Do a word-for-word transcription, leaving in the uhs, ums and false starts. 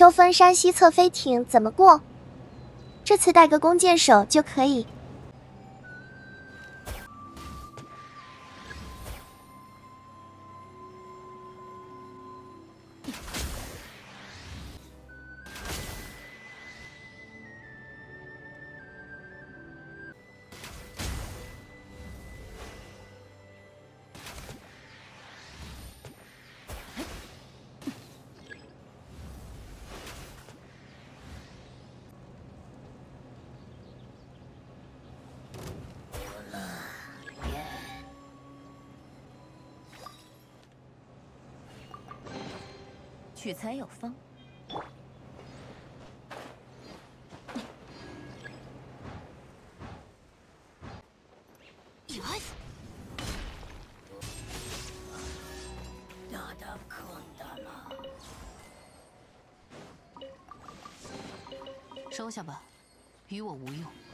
周峰山西侧飞艇怎么过？这次带个弓箭手就可以。 取材有方。收下吧，与我无用。